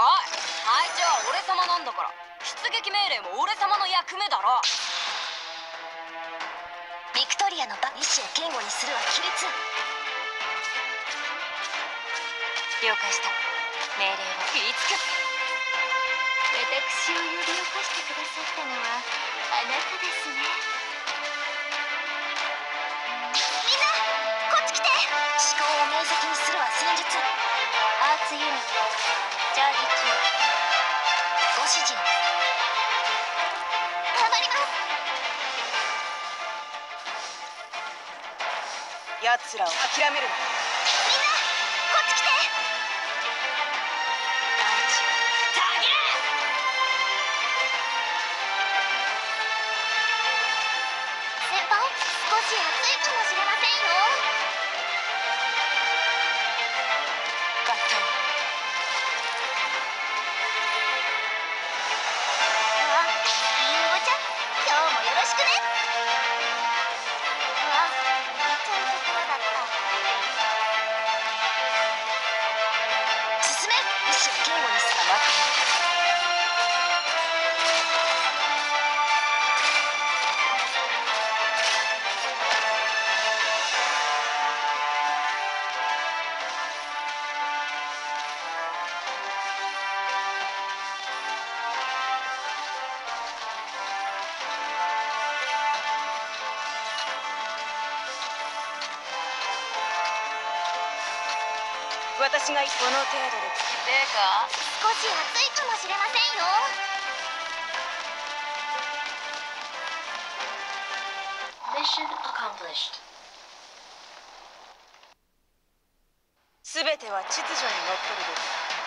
隊長は俺様なんだから、出撃命令も俺様の役目だろ。 ビクトリアの意思を堅固にするは規律。 了解した。命令を言い尽くす。 私を呼び起こしてくださったのはあなたですね。みんなこっち来て。思考を明晰にするは戦術。アーツユニットチャージ中。ご指示を。頑張ります。 奴らを諦めるな。 みんなこっち来て。 大地をたぎれ。 先輩、少し暑いかもしれませんよ。 合体。 リンゴちゃん、今日もよろしくね。ちゃうところだった。進め。意志を堅固にする。 待って。私がこの程度で。てか少し暑いかもしれませんよ。Mission accomplished。 全ては秩序にのっとるべき。